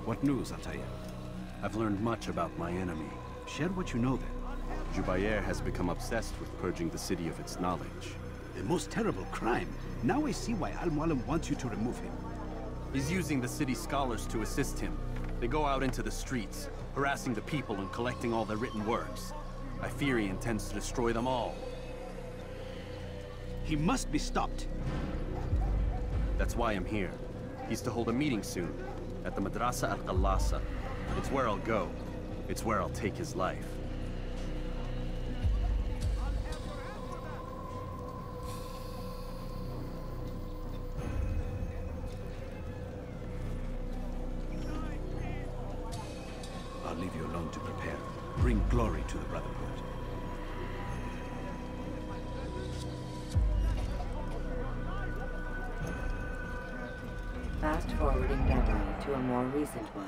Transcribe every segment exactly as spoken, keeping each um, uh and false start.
What news, Ataïa? I've learned much about my enemy. Share what you know then. Jubayer has become obsessed with purging the city of its knowledge. The most terrible crime. Now I see why Al-Mualim wants you to remove him. He's using the city scholars to assist him. They go out into the streets, harassing the people and collecting all their written works. I fear he intends to destroy them all. He must be stopped. That's why I'm here. He's to hold a meeting soon, at the Madrasa al-Qallasa. It's where I'll go. It's where I'll take his life. I'll leave you alone to prepare. Bring glory to the Brotherhood. Fast forwarding memory to a more recent one.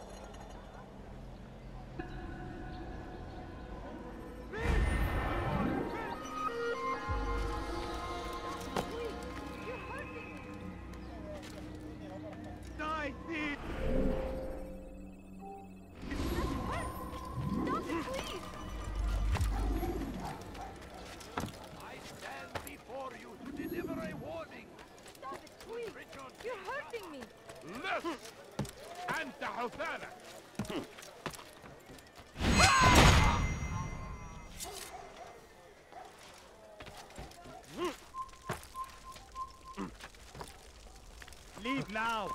Leave now!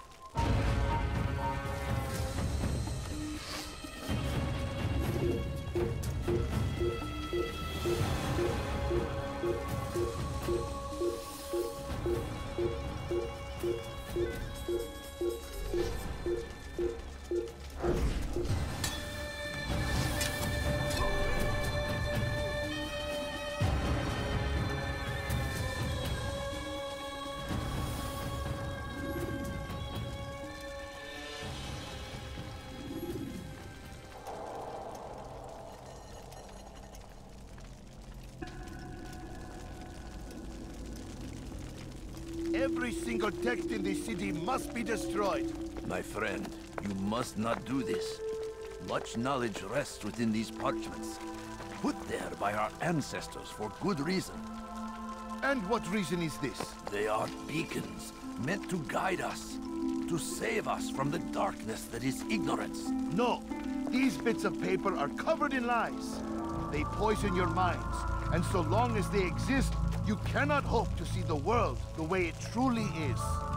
Every single text in the city must be destroyed. My friend, you must not do this. Much knowledge rests within these parchments, put there by our ancestors for good reason. And what reason is this? They are beacons, meant to guide us, to save us from the darkness that is ignorance. No, these bits of paper are covered in lies. They poison your minds, and so long as they exist, you cannot hope to see the world the way it truly is.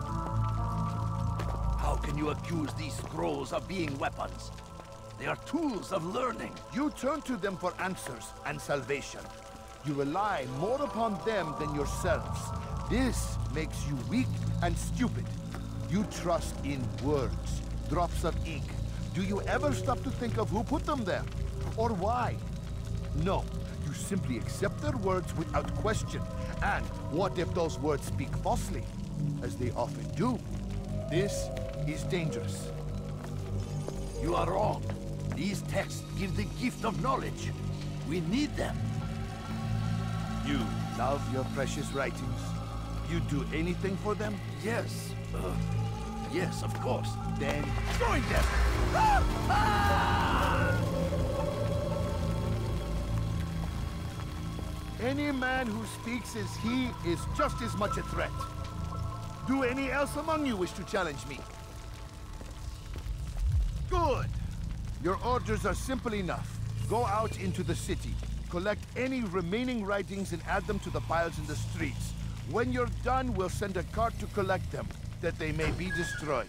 How can you accuse these scrolls of being weapons? They are tools of learning. You turn to them for answers and salvation. You rely more upon them than yourselves. This makes you weak and stupid. You trust in words, drops of ink. Do you ever stop to think of who put them there? Or why? No. You simply accept their words without question. And what if those words speak falsely? As they often do. This is dangerous. You are wrong. These texts give the gift of knowledge. We need them. You love your precious writings. You do anything for them? Yes. Uh, yes, of course. Then join them! Any man who speaks as he is just as much a threat. Do any else among you wish to challenge me? Good. Your orders are simple enough. Go out into the city, collect any remaining writings and add them to the piles in the streets. When you're done, we'll send a cart to collect them, that they may be destroyed.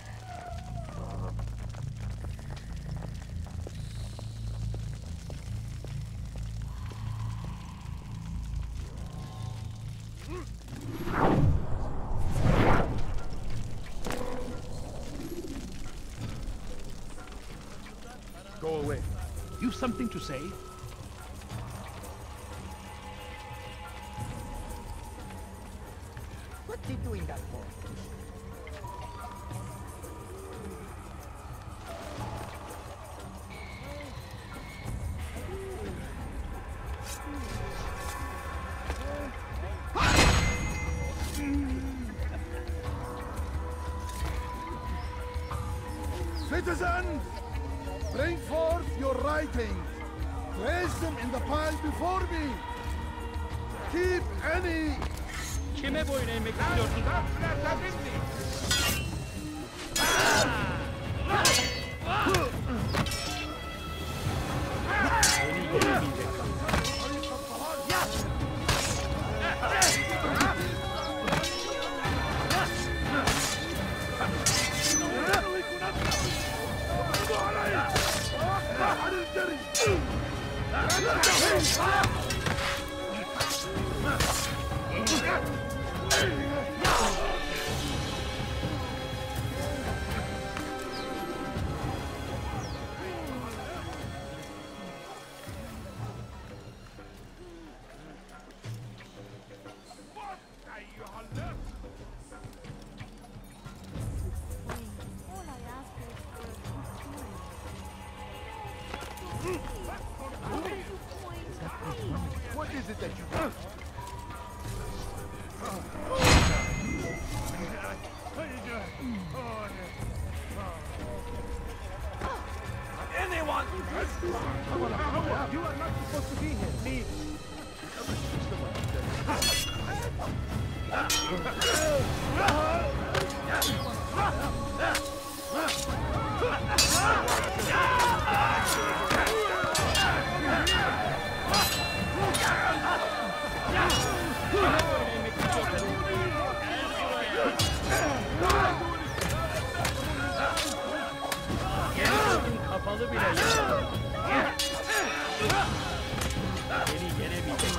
Go away. You've something to say? What's he doing that for? Citizens, bring forth your writing. Place them in the pile before me. Keep any... Kime boyun eğmek istiyorsun? Beni yenemeyeceksin. What is it that you want? Anyone? You are not supposed to be here. Leave. Kapalı bile yok. Beni yenemeyeceksin.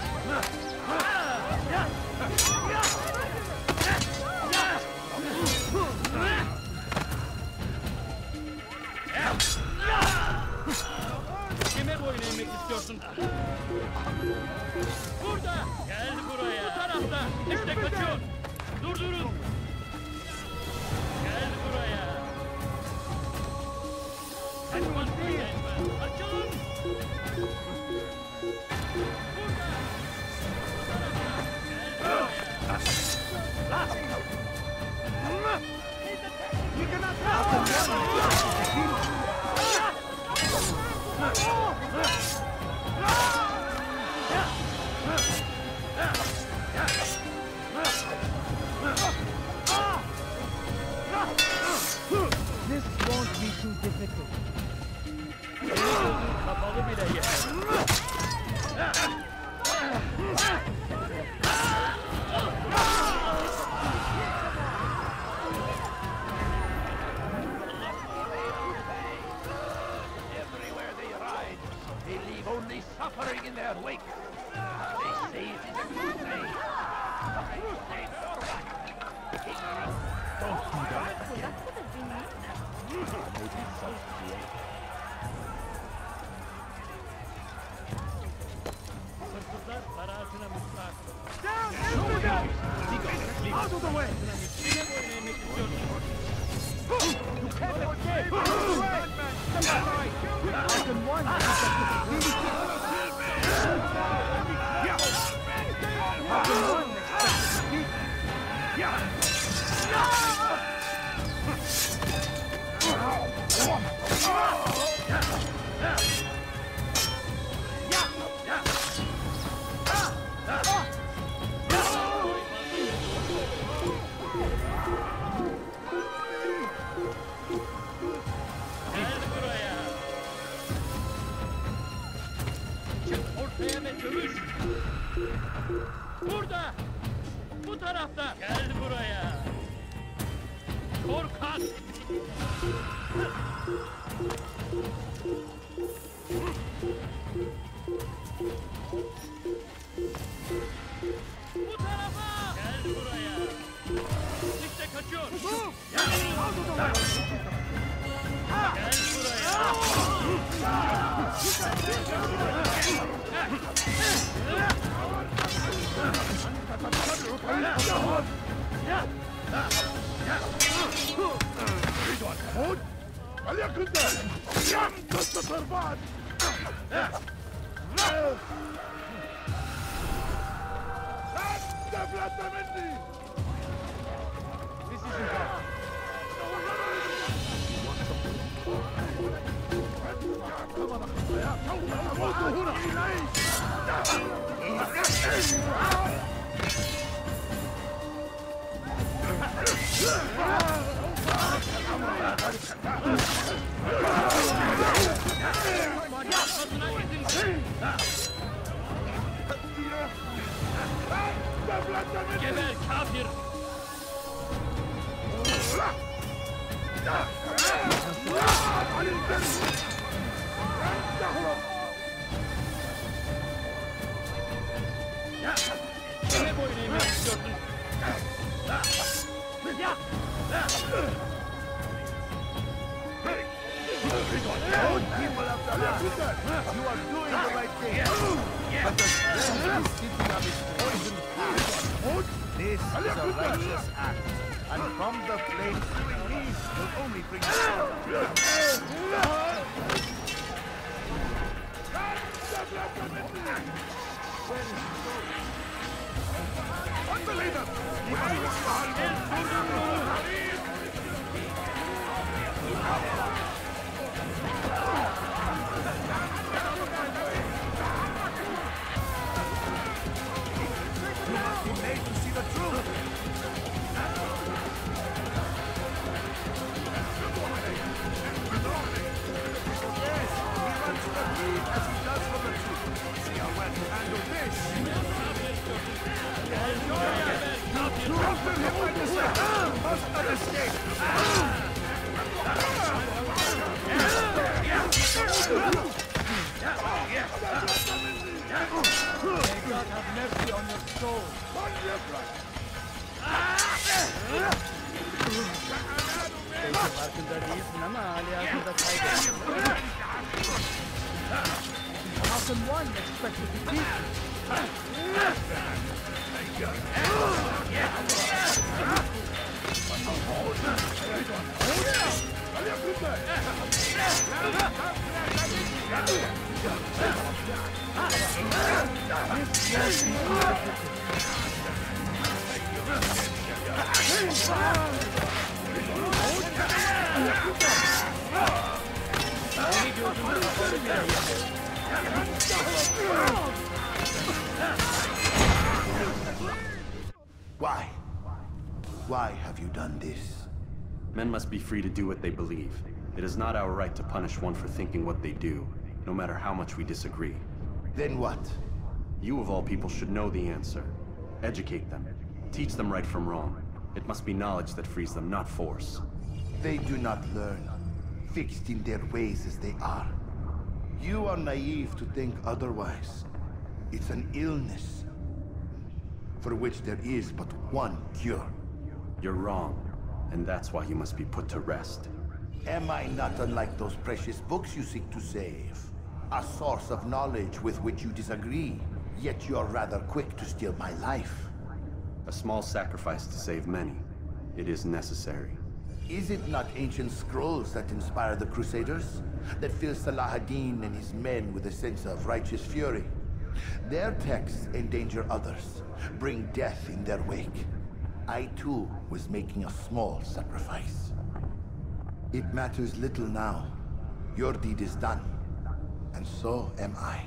Kime boyun eğmek istiyorsun? Burada! Gel buraya! Bu tarafta! İşte kaçıyor! Durdurun! Gel buraya! Kaçmak değil! Açılın! Burada! This won't be too difficult. Kapalı bile yeter. Everywhere they ride, they leave only suffering in their wake. They say it is too late. I say forward. Don't do that again. Hırsızlar para altına mutlak. Out of the way! Kime boyun eğmek istiyorsun? You can't escape! I can one! Gel buraya! Çık ortaya ve dövüş! Burada! Bu tarafta! Gel buraya! Korkak! Bu tarafa! Gel buraya! İşte kaçıyor! Gel buraya! Hod! هل يكن ذلك؟ لم تستطر بعد! لا تفلت مني! This isn't bad. You want something? Geber kafir! Kime boyun eğmek istiyordun? People of the land, you are doing the right thing. But the strength is sitting on its poisoned path. This is a righteous act, and from the flames doing these will only bring How can one expect to defeat you? Why? Why have you done this? Men must be free to do what they believe. It is not our right to punish one for thinking what they do, no matter how much we disagree. Then what? You of all people should know the answer. Educate them. Teach them right from wrong. It must be knowledge that frees them, not force. They do not learn, fixed in their ways as they are. You are naive to think otherwise. It's an illness, for which there is but one cure. You're wrong, and that's why you must be put to rest. Am I not unlike those precious books you seek to save? A source of knowledge with which you disagree, yet you're rather quick to steal my life. A small sacrifice to save many. It is necessary. Is it not ancient scrolls that inspire the Crusaders? That fill Salah ad-Din and his men with a sense of righteous fury? Their texts endanger others, bring death in their wake. I too was making a small sacrifice. It matters little now. Your deed is done, and so am I.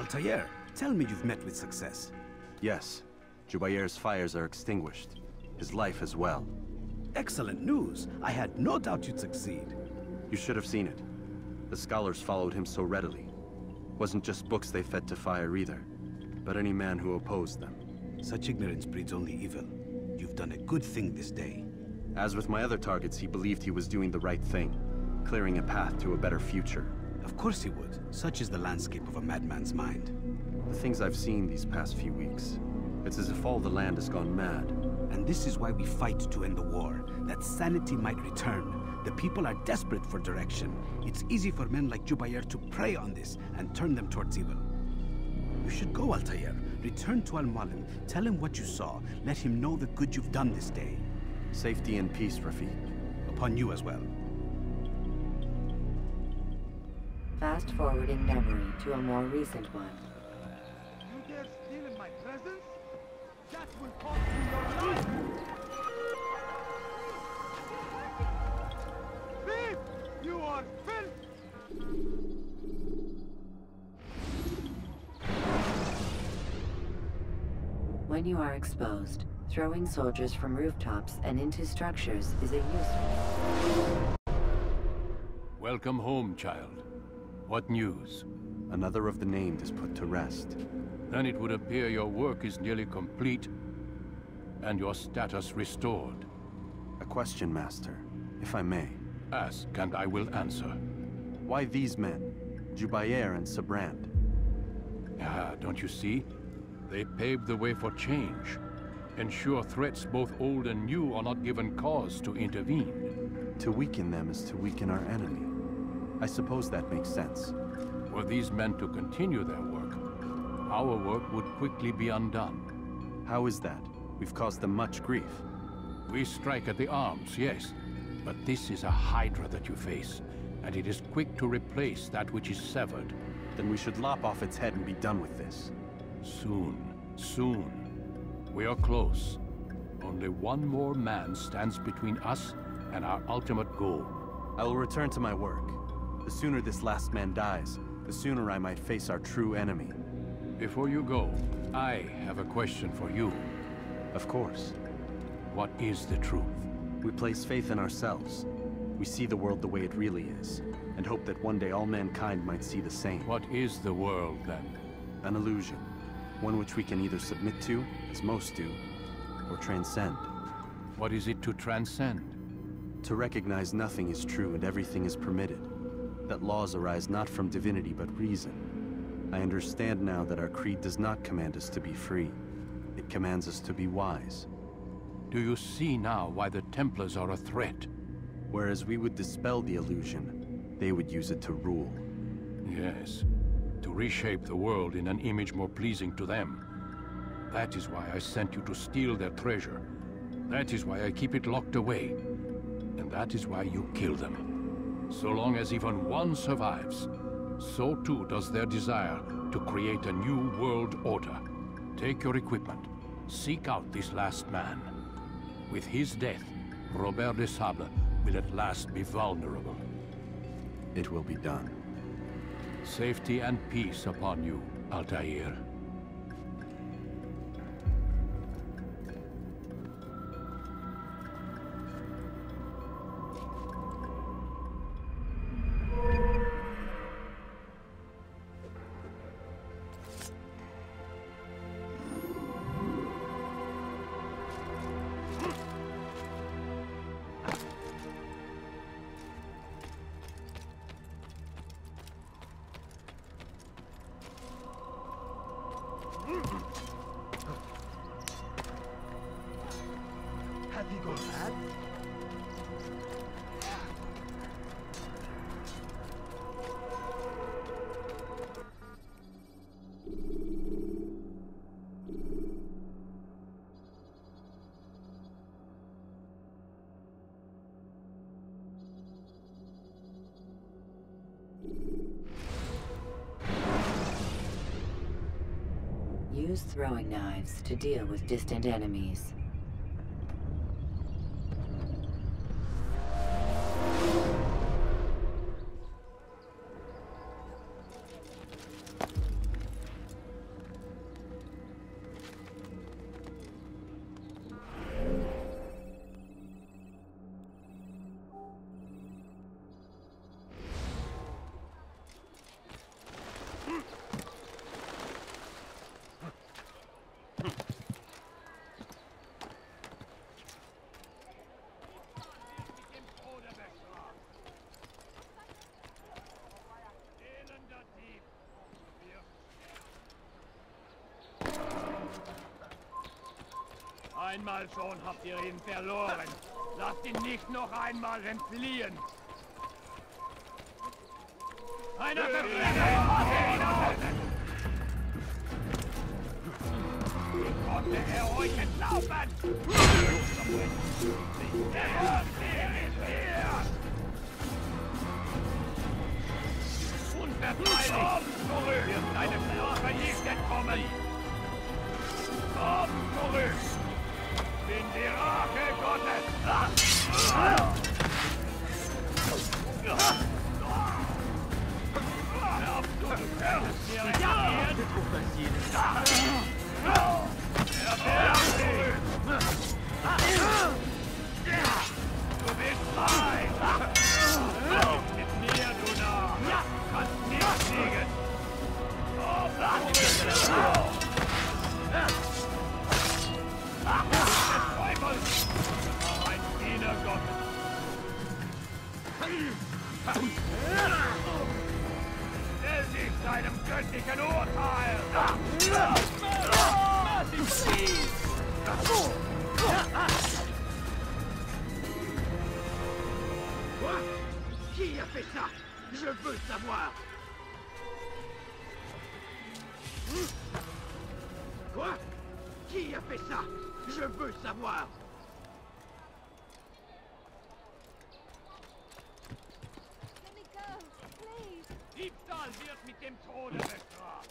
Altair, tell me you've met with success. Yes. Jubair's fires are extinguished. His life as well. Excellent news. I had no doubt you'd succeed. You should have seen it. The scholars followed him so readily. Wasn't just books they fed to fire either, but any man who opposed them. Such ignorance breeds only evil. You've done a good thing this day. As with my other targets, he believed he was doing the right thing, clearing a path to a better future. Of course he would. Such is the landscape of a madman's mind. The things I've seen these past few weeks, it's as if all the land has gone mad. And this is why we fight to end the war, that sanity might return. The people are desperate for direction. It's easy for men like Jubair to prey on this and turn them towards evil. You should go, Altair. Return to Al-Malim. Tell him what you saw. Let him know the good you've done this day. Safety and peace, Rafiq. Upon you as well. Fast-forwarding memory to a more recent one. You dare steal in my presence? That will cost you your life! Thief! You are filth! When you are exposed, throwing soldiers from rooftops and into structures is a useful... Welcome home, child. What news? Another of the named is put to rest. Then it would appear your work is nearly complete, and your status restored. A question, Master, if I may. Ask, and I will answer. Why these men? Jubair and Sabrand? Ah, don't you see? They paved the way for change. Ensure threats both old and new are not given cause to intervene. To weaken them is to weaken our enemy. I suppose that makes sense. Were these men to continue their work, our work would quickly be undone. How is that? We've caused them much grief. We strike at the arms, yes. But this is a hydra that you face, and it is quick to replace that which is severed. Then we should lop off its head and be done with this. Soon, soon. We are close. Only one more man stands between us and our ultimate goal. I will return to my work. The sooner this last man dies, the sooner I might face our true enemy. Before you go, I have a question for you. Of course. What is the truth? We place faith in ourselves. We see the world the way it really is, and hope that one day all mankind might see the same. What is the world, then? An illusion. One which we can either submit to, as most do, or transcend. What is it to transcend? To recognize nothing is true and everything is permitted. That laws arise not from divinity but reason. I understand now that our creed does not command us to be free. It commands us to be wise. Do you see now why the Templars are a threat? Whereas we would dispel the illusion, they would use it to rule. Yes, to reshape the world in an image more pleasing to them. That is why I sent you to steal their treasure. That is why I keep it locked away. And that is why you kill them. So long as even one survives, so too does their desire to create a new world order. Take your equipment. Seek out this last man. With his death, Robert de Sable will at last be vulnerable. It will be done. Safety and peace upon you, Altair. Have you gone mad? Use throwing knives to deal with distant enemies. Einmal schon habt ihr ihn verloren. Lasst ihn nicht noch einmal entfliehen. Einer Verbrecher! Wie konnte er euch entlaufen? Der Monster ist hier! Unverteidigt! Zurück! Wird deine Strafe nicht entkommen! Komm zurück! Bin die Rache Gottes! Du bist frei! Mit mir, du Narr! Kannst nicht fliegen! Oh, des Teufels! Ein Diener Gottes! Er sich seinem göttlichen Urteil! Quoi? Qui a fait ça? Je veux savoir! Quoi? Qui a fait ça? Je veux savoir! Let me go, please. Diebstahl wird mit dem Tode bestraft!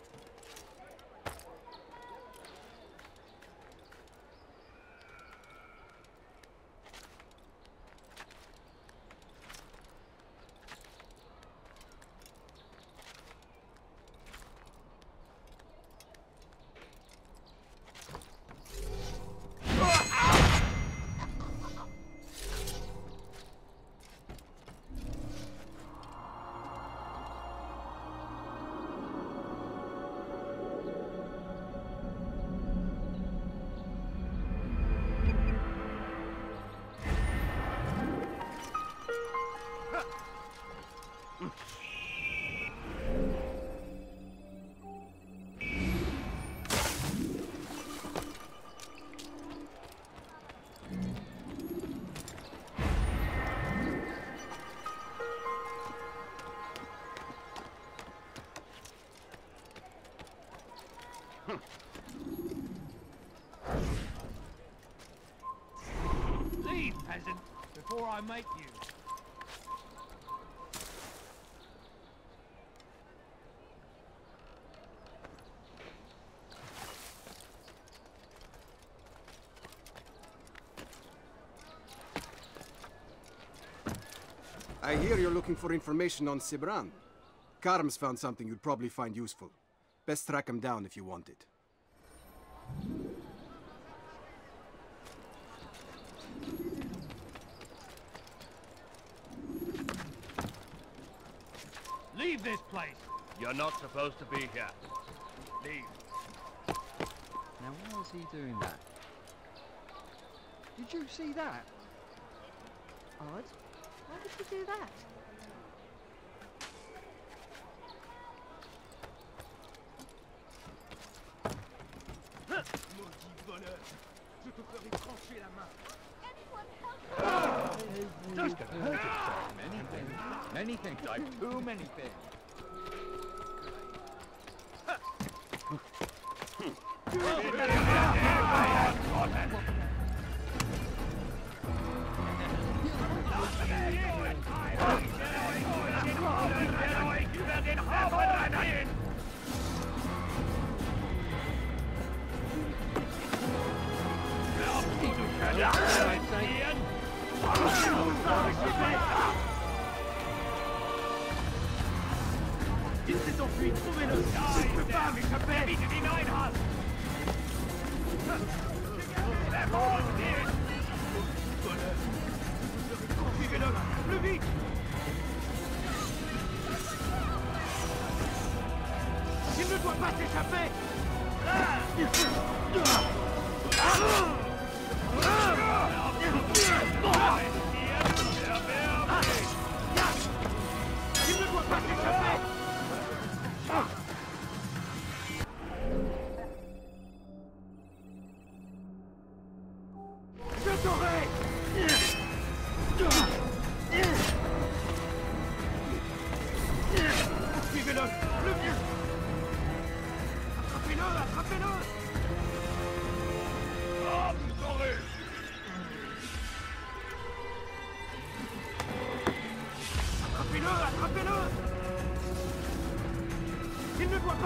Leave, peasant, before I make you. I hear you're looking for information on Sibran. Karm's found something you'd probably find useful. Best track him down if you want it. Leave this place! You're not supposed to be here. Leave. Now why is he doing that? Did you see that? Odd. Why would you do that? Maudit voleur! Je te ferai trancher la main! Anyone help! Just gonna hurt himself. Many things. Many things. I've too many things. Il s'est enfui, trouvez-le! Je ne peux pas m'échapper! Vite, hinein! Suivez-le! Plus vite! Il ne doit pas s'échapper! Il ne doit pas s'échapper!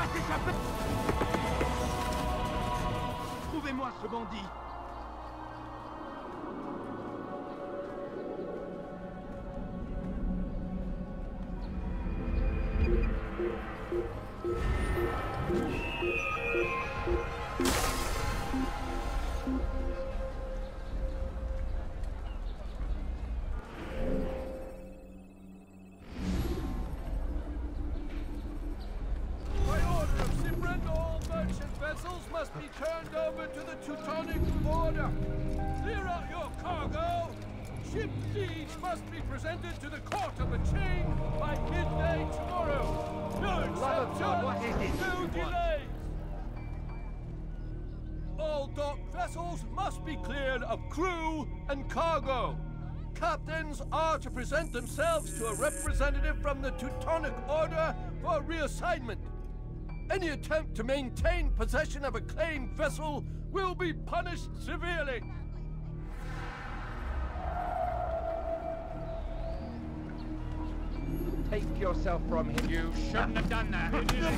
échappé! Trouvez-moi ce bandit! Must be turned over to the Teutonic Order. Clear out your cargo. Ship deeds must be presented to the Court of the Chain by midday tomorrow. No exceptions, no delays. All docked vessels must be cleared of crew and cargo. Captains are to present themselves to a representative from the Teutonic Order for reassignment. Any attempt to maintain possession of a claimed vessel will be punished severely. Take yourself from him. You shouldn't have done that.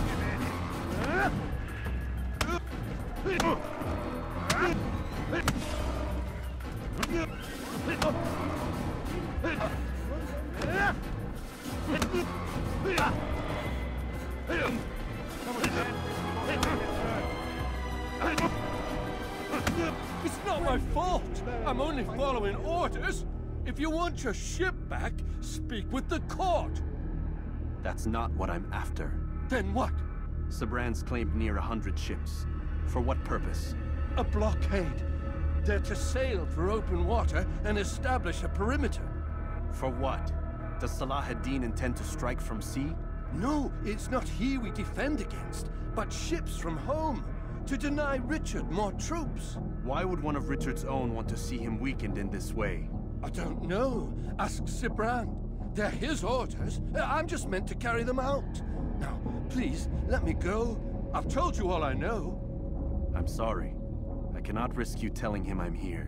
It's not my fault. I'm only following orders. If you want your ship back, speak with the court. That's not what I'm after. Then what? Sabran's claimed near a hundred ships. For what purpose? A blockade. They're to sail for open water and establish a perimeter. For what? Does Salah ad-Din intend to strike from sea? No, it's not he we defend against, but ships from home, to deny Richard more troops. Why would one of Richard's own want to see him weakened in this way? I don't know. Ask Sabran. They're his orders. I'm just meant to carry them out. Now, please, let me go. I've told you all I know. I'm sorry. I cannot risk you telling him I'm here.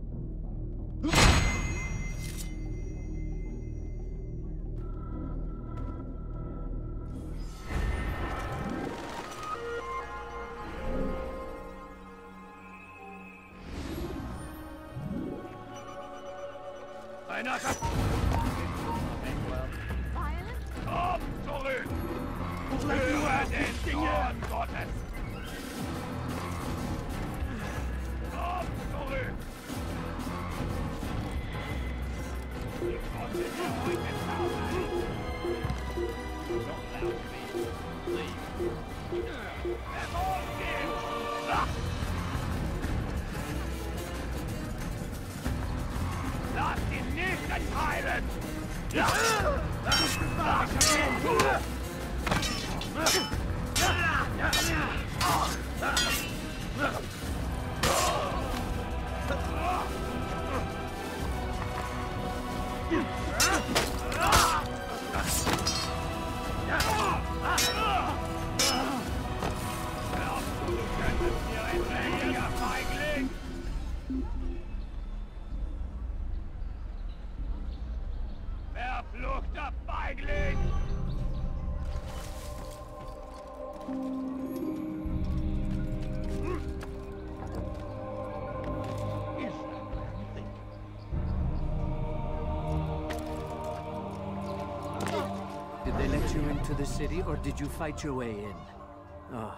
To the city, or did you fight your way in? Oh,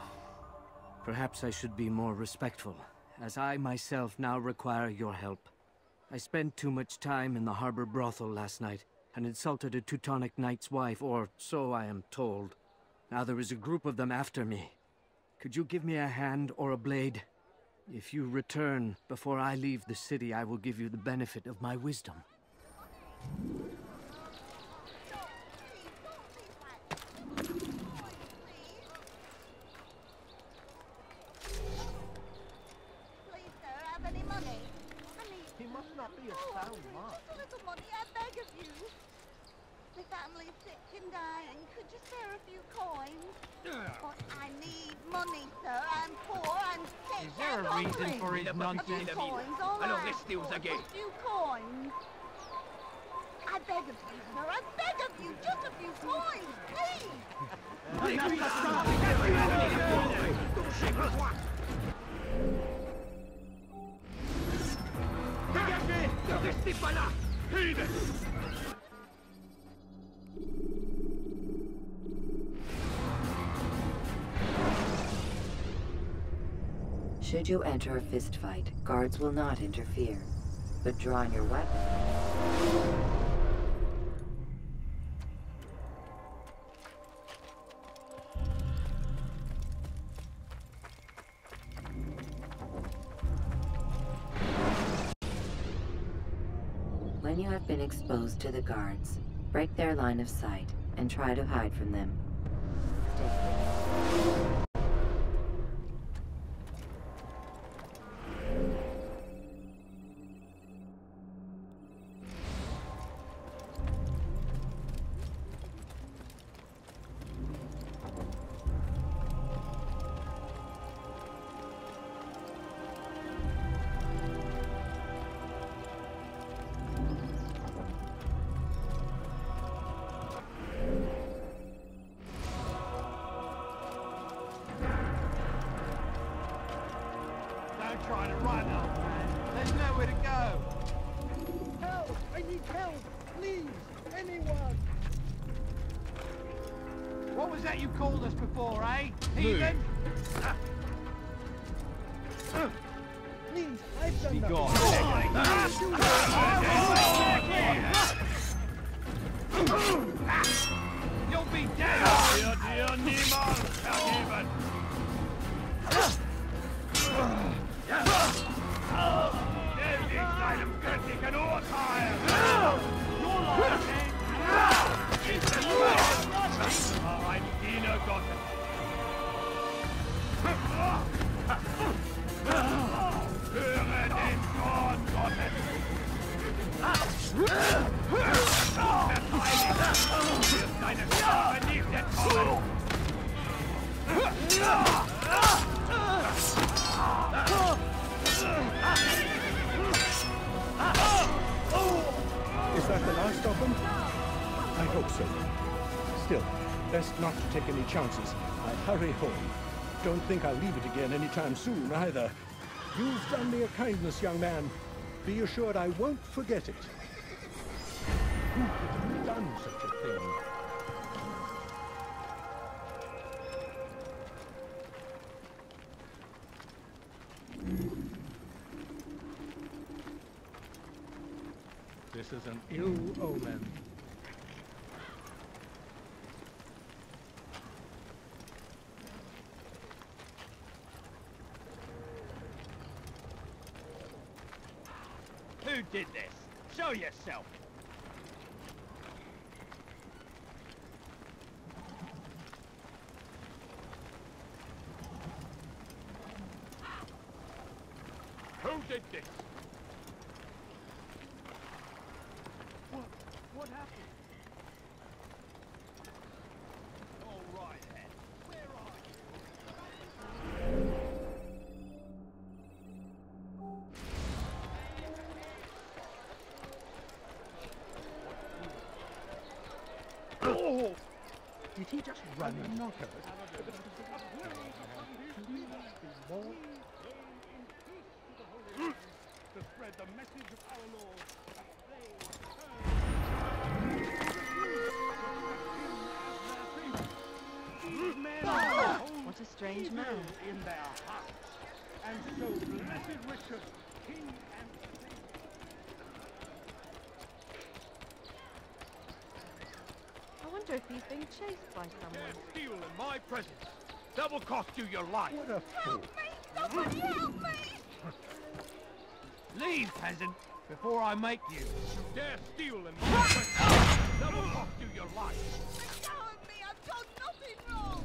perhaps I should be more respectful, as I myself now require your help. I spent too much time in the harbor brothel last night, and insulted a Teutonic knight's wife, or so I am told. Now there is a group of them after me. Could you give me a hand or a blade? If you return before I leave the city, I will give you the benefit of my wisdom. Be a sound mark. Just a little money, I beg of you. My family's sick and dying. Could you spare a few coins? But I need money, sir. I'm poor. I'm sick. Is there a reason for his nonsense? A few coins, all right. Alors restez aux aguets. A few coins. I beg of you, sir. I beg of you. Just a few coins, please. Should you enter a fistfight, guards will not interfere, but drawing your weapon. When you have been exposed to the guards, break their line of sight and try to hide from them. Stay clear. Trying to run, old man. There's nowhere to go. Help! I need help! Please! Anyone! What was that you called us before, eh? Heathen? Please, I've done Be gone. You'll be dead! Ihr dir niemals vergeben! Ewig seinem göttlichen Urteil! Nur noch ist es war ein Diener Gottes! Höre den Zorn Gottes! Verteidigt! Wird deine Strafe nicht entkommen! Is that the last of them? I hope so. Still, best not to take any chances. I hurry home. Don't think I'll leave it again anytime soon, either. You've done me a kindness, young man. Be assured I won't forget it. Who could have done such a thing? This is an ill omen. Who did this? Show yourself! Who did this? What? What happened? All right, then. Where are you? Oh! Did he just run and knock her? To spread the message of our Lord. What a strange man. In their hearts, and so blessed Richard, King and I wonder if he's being chased by someone. steal in my presence. That will cost you your life. What a fool! Somebody help me! Leave, peasant, before I make you. You dare steal in my presence. That will cost you your life. Let go of me! I've done nothing wrong!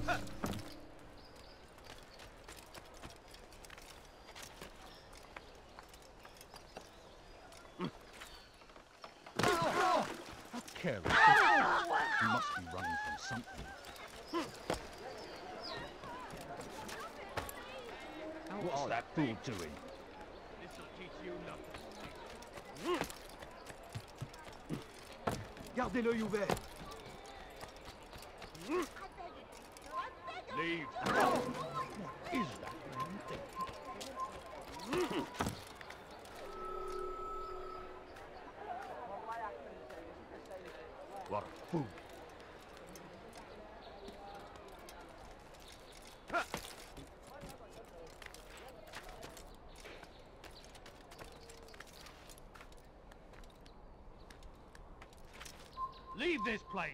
How careless. He must be running from something. What's that fool doing? This'll teach you nothing. Gardez l'œil ouvert. Leave. What is that? What a fool. Leave this place.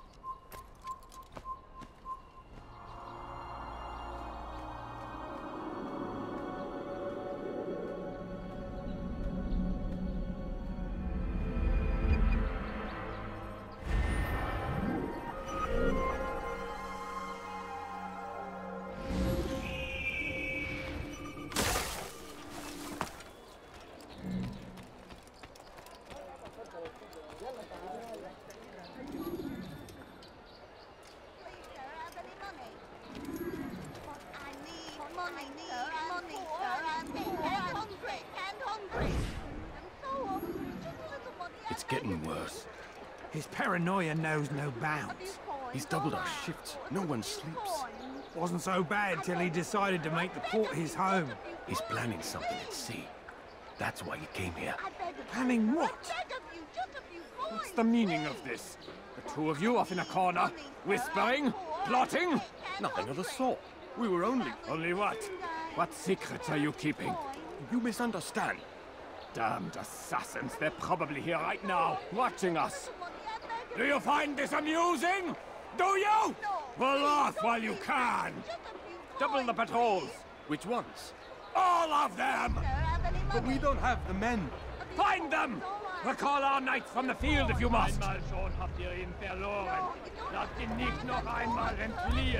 It's getting worse. His paranoia knows no bounds. He's doubled our shifts. No one sleeps. Wasn't so bad till he decided to make the port his home. He's planning something at sea. That's why he came here. Planning what? What's the meaning of this? The two of you off in a corner, whispering, plotting? Nothing of the sort. We were only... Only what? What secrets are you keeping? You misunderstand. Damned assassins, they're probably here right now, watching us. Do you find this amusing? Do you? Well, laugh while you can. Double the patrols. Which ones? All of them! But we don't have the men. Find them! Recall our knights from the field if you must. Einmal schon habt ihr ihn verloren. Lasst ihn nicht noch einmal entfliehen.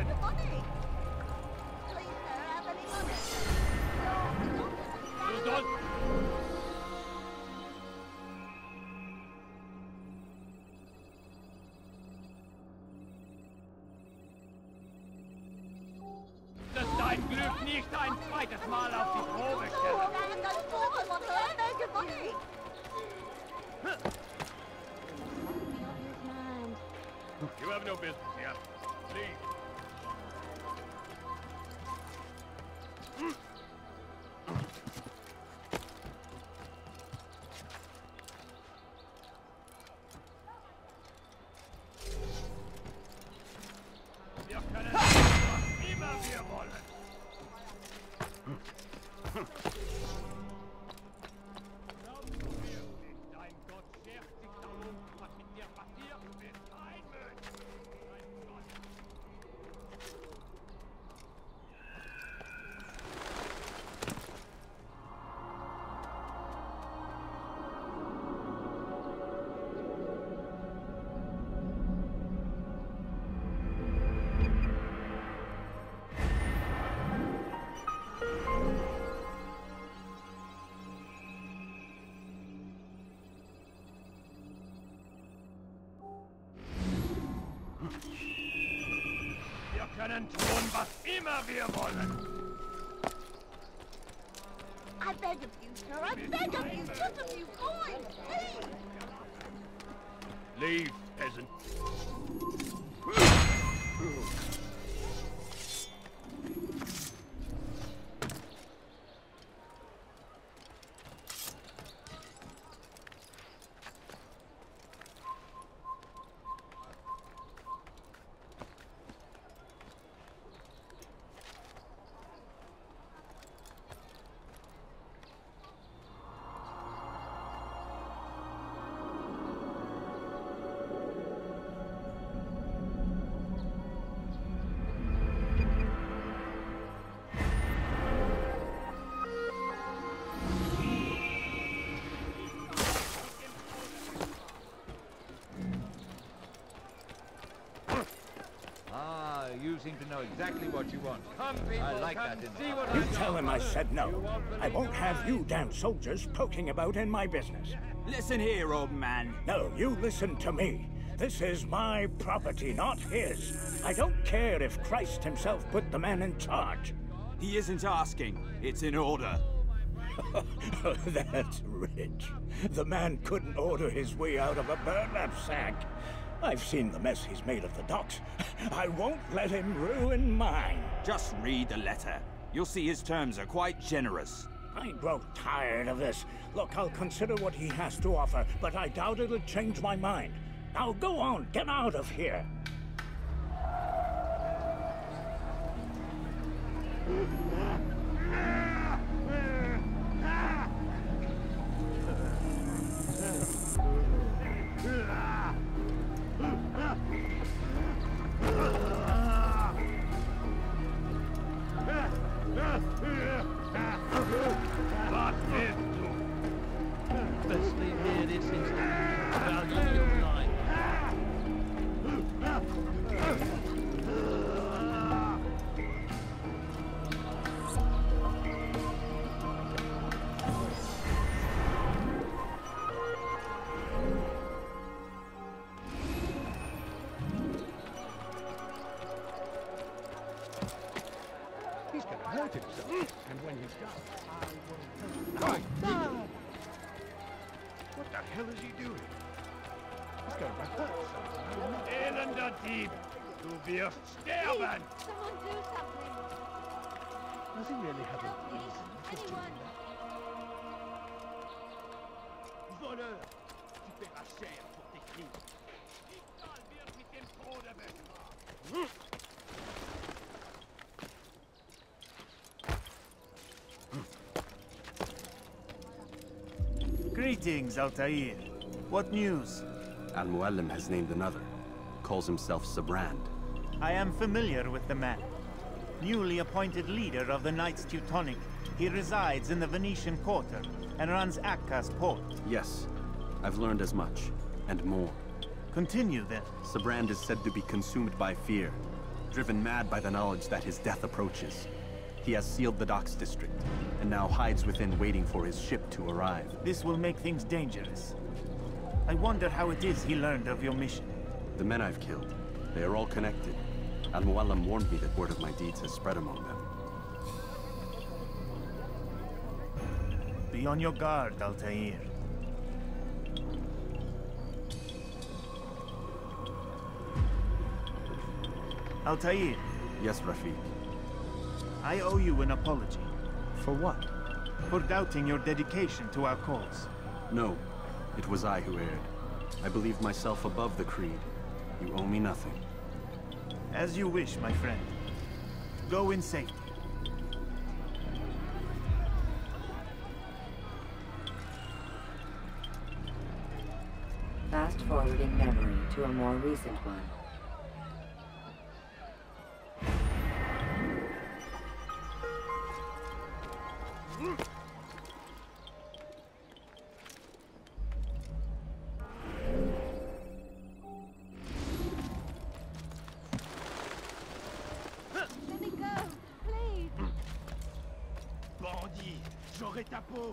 Du sollst... Dein Glück nicht ein zweites Mal auf die Probe stellen. You have no business here. Leave. Wir können was immer wir wollen. Dein Gott schert sich darum, was mit dir passiert. Du bist ein Mensch. Dein Gott. Wir können tun, was immer wir wollen. I beg of you, sir. I beg of you. Just a few coins, please. Leave, peasant. You seem to know exactly what you want. Come, people, I like that. See what You tell him I said no. I won't have you damn soldiers poking about in my business. Listen here, old man. No, you listen to me. This is my property, not his. I don't care if Christ himself put the man in charge. He isn't asking. It's in order. That's rich. The man couldn't order his way out of a burlap sack. I've seen the mess he's made of the docks. I won't let him ruin mine. Just read the letter. You'll see his terms are quite generous. I grow tired of this. Look, I'll consider what he has to offer, but I doubt it'll change my mind. Now go on, get out of here. Best leave here this instant. Value your life. He's gonna hurt himself, and when he's done, Right. What the hell is he doing? he's going to hurt someone. Elender Dieb! Du wirst sterben! Someone do something! Does he really have a reason for doing Anyone! that? Voleur! Tu paieras cher pour tes crimes! Egal wird mit dem Tode bestraft! Greetings, Altair. What news? Al-Mualim has named another. Calls himself Sibrand. I am familiar with the man. Newly appointed leader of the Knights Teutonic, he resides in the Venetian Quarter and runs Akka's port. Yes, I've learned as much, and more. Continue then. Sibrand is said to be consumed by fear, driven mad by the knowledge that his death approaches. He has sealed the docks district, and now hides within waiting for his ship to arrive. This will make things dangerous. I wonder how it is he learned of your mission. The men I've killed, they are all connected. Al-Mualim warned me that word of my deeds has spread among them. Be on your guard, Altair. Altair. Yes, Rafiq. I owe you an apology. For what? For doubting your dedication to our cause. No, it was I who erred. I believed myself above the creed. You owe me nothing. As you wish, my friend. Go in safety. Fast forwarding memory to a more recent one. Let me go, please! Bandit! J'aurai ta peau!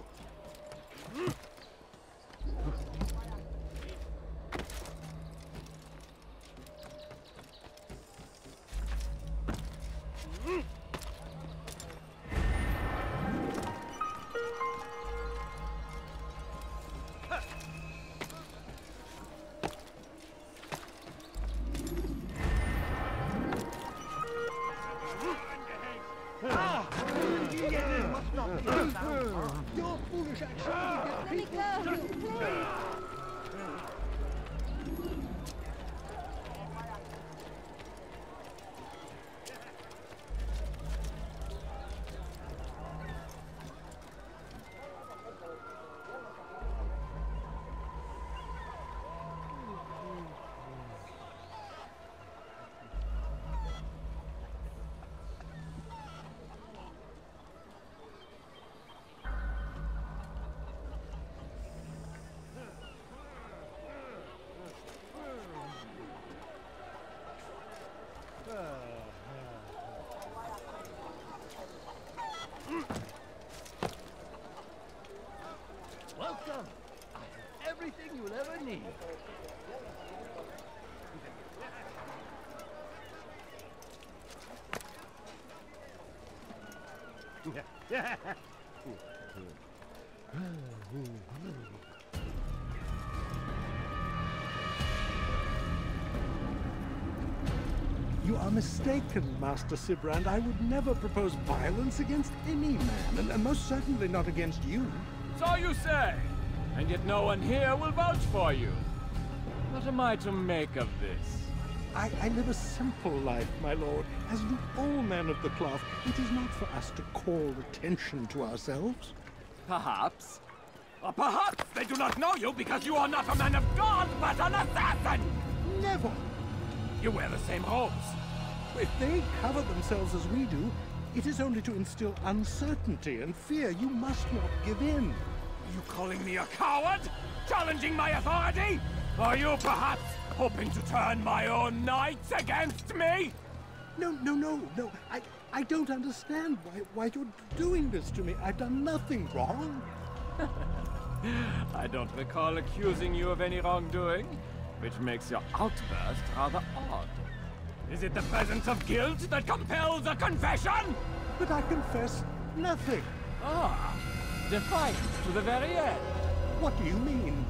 Ah! You must not be allowed. Your foolish action will Let me go, please! Welcome! I have everything you'll ever need. You are mistaken, Master Sibrand. I would never propose violence against any man, and, and most certainly not against you. So you say, and yet no one here will vouch for you. What am I to make of this? I, I live a simple life, my lord. As do all men of the cloth, it is not for us to call attention to ourselves. Perhaps. Or perhaps they do not know you because you are not a man of God, but an assassin! Never! You wear the same robes. If they cover themselves as we do, it is only to instill uncertainty and fear. You must not give in. Are you calling me a coward? Challenging my authority? Are you perhaps hoping to turn my own knights against me? No, no, no, no. I, I don't understand why, why you're doing this to me. I've done nothing wrong. I don't recall accusing you of any wrongdoing, which makes your outburst rather odd. Is it the presence of guilt that compels a confession? But I confess nothing. Ah, defiant to the very end. What do you mean?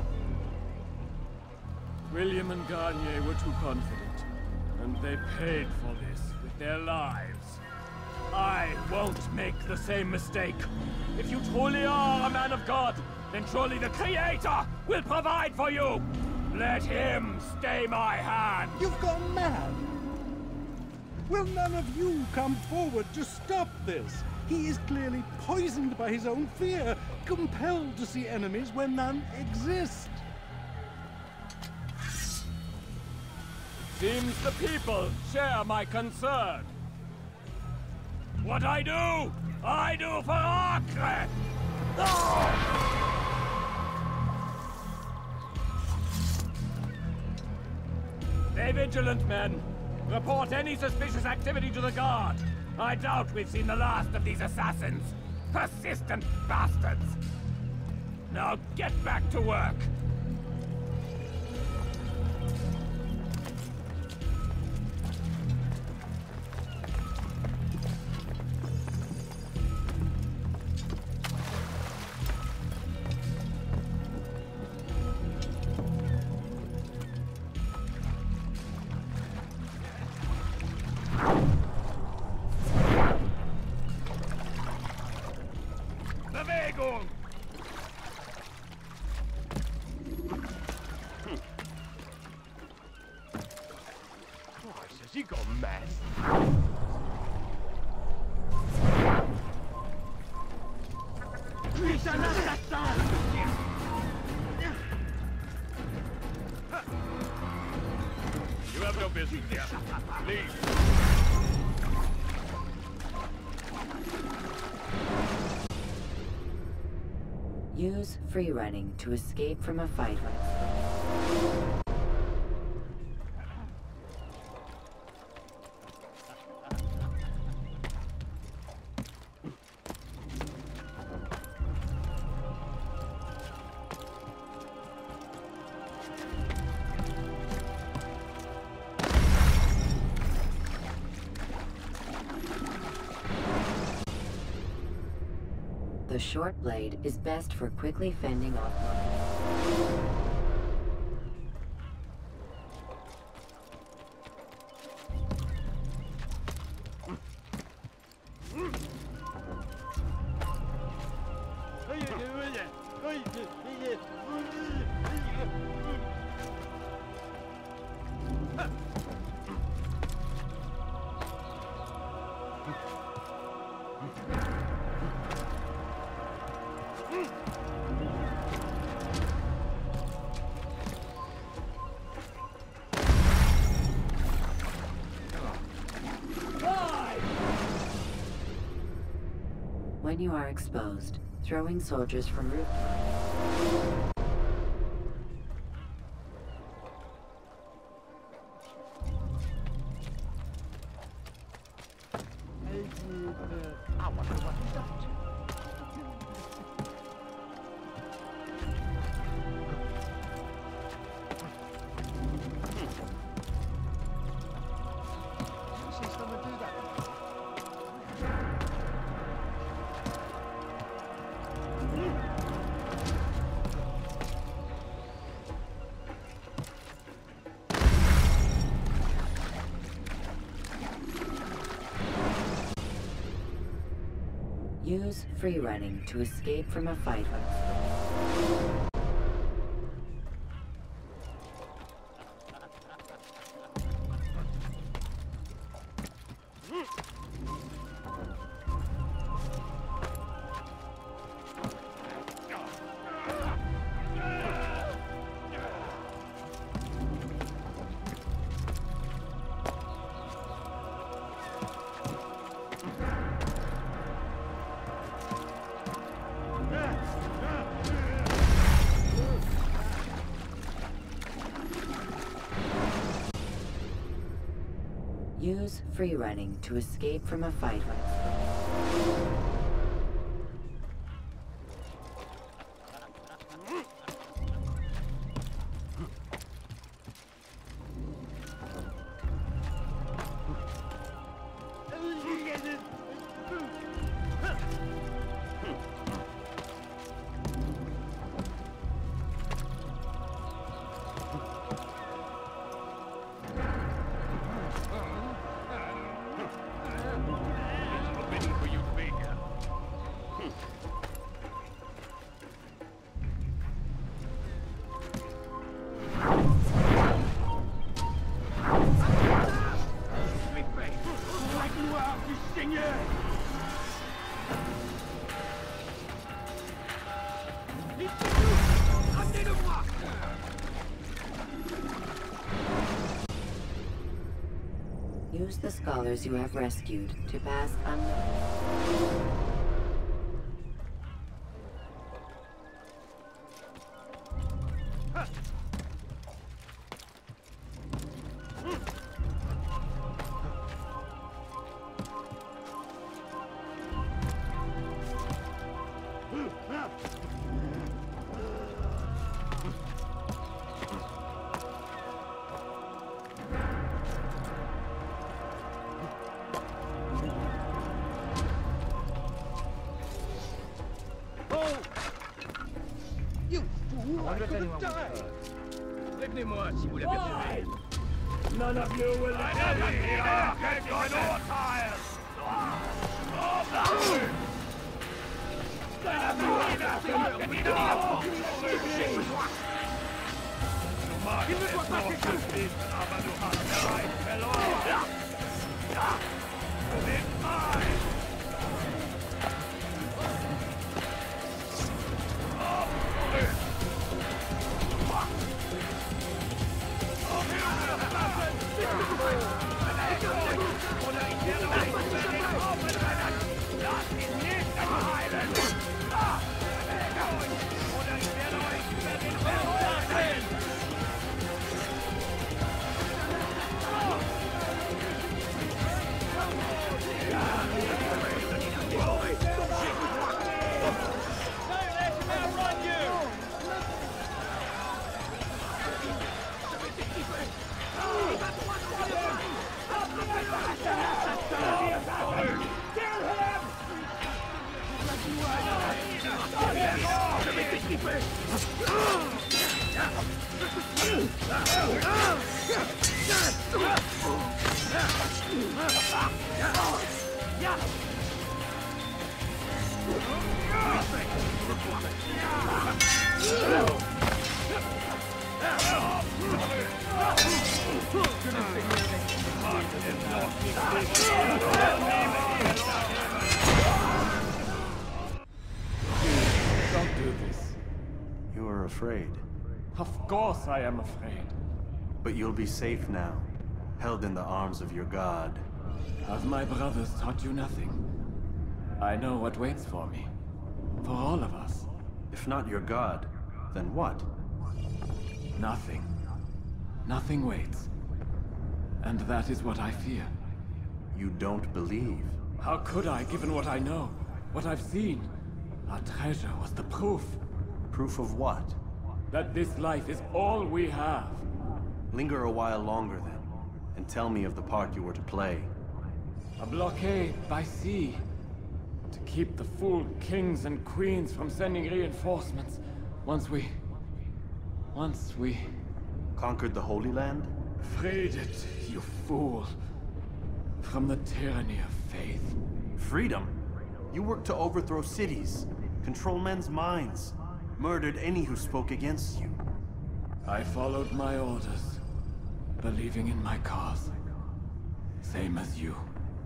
William and Garnier were too confident, and they paid for this with their lives. I won't make the same mistake. If you truly are a man of God, then surely the Creator will provide for you. Let him stay my hand. You've gone mad. Will none of you come forward to stop this? He is clearly poisoned by his own fear, compelled to see enemies where none exist. Seems the people share my concern. What I do, I do for Acre! Stay vigilant, men. Report any suspicious activity to the guard. I doubt we've seen the last of these assassins. Persistent bastards. Now get back to work. Bewegung! Christ, has he gone mad? He's an assassin! You have no business here. Leave. Use free running to escape from a fight. The short blade is best for quickly fending off monsters. When you are exposed, throwing soldiers from rooftops. I wonder what he's up to. See someone do that? Use free running to escape from a fight. Use free running to escape from a fight. Use the scholars you have rescued to pass unknown. Prévenez-moi si vous l'avez trouvé. None of you will ever get your tires. Il ne doit pas s'échapper. Don't do this. You are afraid. Of course I am afraid. But you'll be safe now, held in the arms of your god. Have my brothers taught you nothing? I know what waits for me. For all of us. If not your god, then what? Nothing. Nothing waits. And that is what I fear. You don't believe? How could I, given what I know? What I've seen? Our treasure was the proof. Proof of what? That this life is all we have. Linger a while longer then, and tell me of the part you were to play. A blockade by sea. To keep the fool kings and queens from sending reinforcements. Once we... Once we... Conquered the Holy Land? Freed it, you fool. From the tyranny of faith. Freedom? You worked to overthrow cities, control men's minds, murdered any who spoke against you. I followed my orders, believing in my cause. Same as you.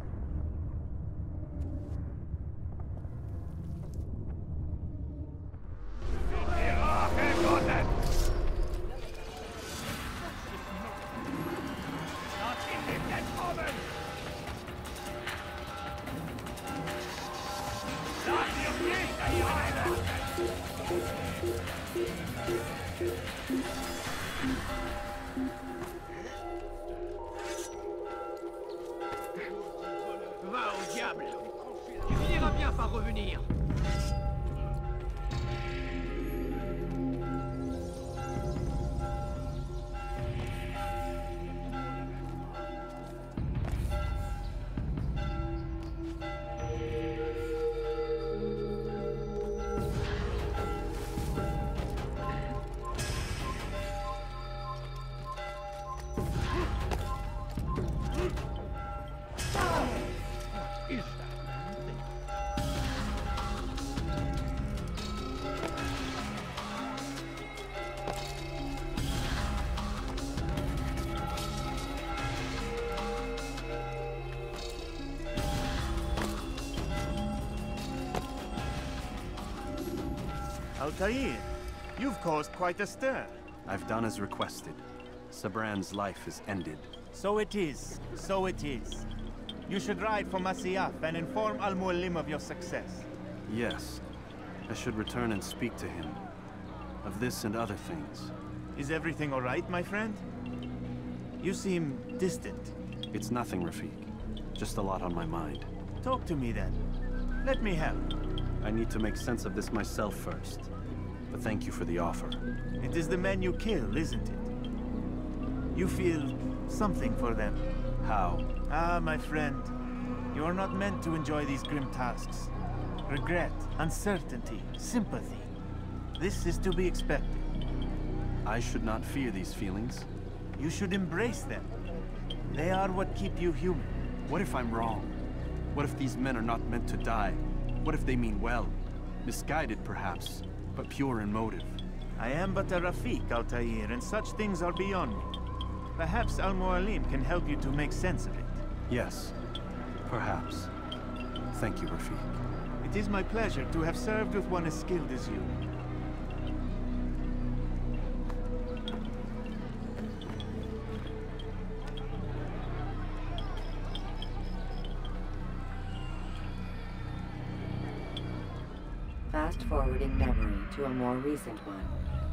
Va au diable! Tu finiras bien par revenir! Altair, you've caused quite a stir. I've done as requested. Sabran's life is ended. So it is. So it is. You should ride for Masyaf and inform Al-Mualim of your success. Yes. I should return and speak to him. Of this and other things. Is everything all right, my friend? You seem distant. It's nothing, Rafik. Just a lot on my mind. Talk to me then. Let me help. I need to make sense of this myself first. But thank you for the offer. It is the men you kill, isn't it? You feel something for them. How? Ah, my friend. You are not meant to enjoy these grim tasks. Regret, uncertainty, sympathy. This is to be expected. I should not fear these feelings. You should embrace them. They are what keep you human. What if I'm wrong? What if these men are not meant to die? What if they mean well? Misguided, perhaps, but pure in motive. I am but a Rafik, Altair, and such things are beyond me. Perhaps Al-Mualim can help you to make sense of it. Yes, perhaps. Thank you, Rafik. It is my pleasure to have served with one as skilled as you. Fast-forwarding memory to a more recent one.